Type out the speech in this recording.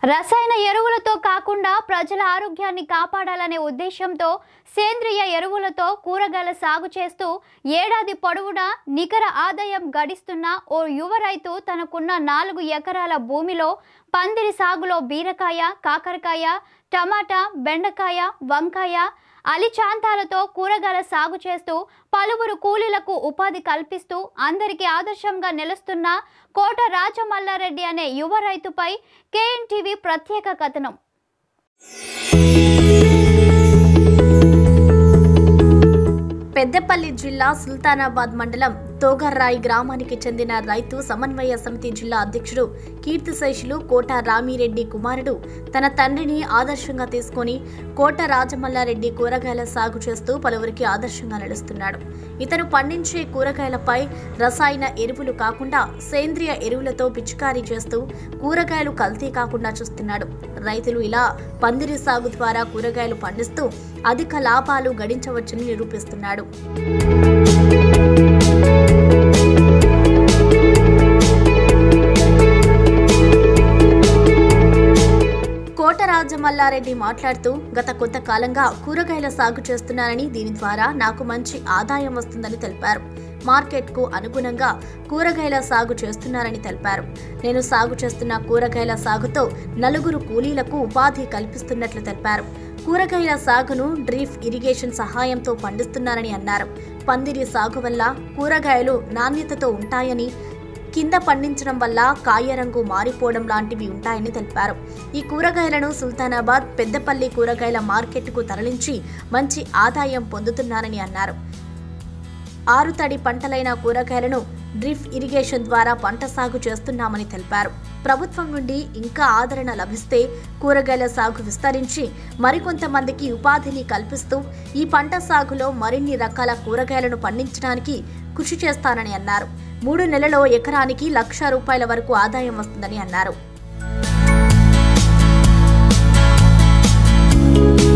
రసాయన ఎరువులతో కాకుండా ప్రజల ఆరోగ్యాన్ని కాపాడాలనే ఉద్దేశంతో సేంద్రియ ఎరువులతో కూరగాయల సాగు చేస్తూ ఏడాది పొడవునా నికర ఆదాయం గడిస్తున్న ఓ యువ రైతు తనకున్న 4 ఎకరాల భూమిలో పందిరి సాగులో బీరకాయ, కాకరకాయ, టమాటా, బెండకాయ, వంకాయ, అలిచాంతాలతో కూరగాయల సాగు చేస్తూ పలువురు కూలీలకు ఉపాధి కల్పిస్తూ అందరికీ ఆదర్శంగా నిలుస్తున్న కోట రాజమల్లారెడ్డి అనే యువ రైతుపై KNTV ప్రత్యేక కథనం. పెద్దపల్లి జిల్లా సుల్తానాబాద్ మండలం తోగర్రాయి గ్రామానికి చెందిన రైతు సమన్వయ సమితి జిల్లా అధ్యక్షుడు కీర్తిశేషులు కోట రామిరెడ్డి కుమారుడు తన తండ్రిని ఆదర్శంగా తీసుకొని కోట రాజమల్లారెడ్డి కూరగాయల సాగు చేస్తూ పలువురికి ఆదర్శంగా నడుస్తున్నాడు. ఇతను పండించే కూరగాయలపై రసాయన ఎరువులు కాకుండా సేంద్రియ ఎరువులతో పిచికారీ చేస్తూ కూరగాయలు కల్తీ కాకుండా చూస్తున్నాడు. రైతులు ఇలా పందిరి సాగు ద్వారా కూరగాయలు పండిస్తూ అధిక లాభాలు గడించవచ్చని నిరూపిస్తున్నాడు. కోట రాజమల్లారెడ్డి మాట్లాడుతూ గత కొంతకాలంగా కూరగాయల సాగు చేస్తున్నానని, దీని ద్వారా నాకు మంచి ఆదాయం వస్తుందని తెలిపారు. మార్కెట్కు అనుగుణంగా కూరగాయల సాగు చేస్తున్నారని తెలిపారు. నేను సాగు చేస్తున్న కూరగాయల సాగుతో 4 కూలీలకు ఉపాధి కల్పిస్తున్నట్లు తెలిపారు. కూరగాయల సాగును డ్రిప్ ఇరిగేషన్ సహాయంతో పండిస్తున్నారని అన్నారు. పందిరి సాగు వల్ల కూరగాయలు నాణ్యతతో ఉంటాయని, కింద పండించడం వల్ల కాయ రంగు మారిపోవడం లాంటివి ఉంటాయని తెలిపారు. ఈ కూరగాయలను సుల్తానాబాద్, పెద్దపల్లి కూరగాయల మార్కెట్కు తరలించి మంచి ఆదాయం పొందుతున్నారని అన్నారు. 6 తడి పంటలైన కూరగాయలను డ్రిప్ ఇరిగేషన్ ద్వారా పంట సాగు చేస్తున్నామని తెలిపారు. ప్రభుత్వం నుండి ఇంకా ఆదరణ లభిస్తే కూరగాయల సాగు విస్తరించి మరికొంతమందికి ఉపాధిని కల్పిస్తూ ఈ పంట సాగులో మరిన్ని రకాల కూరగాయలను పండించడానికి కృషి చేస్తానని అన్నారు. 3 నెలల్లో ఎకరానికి ₹1,00,000 వరకు ఆదాయం వస్తుందని అన్నారు.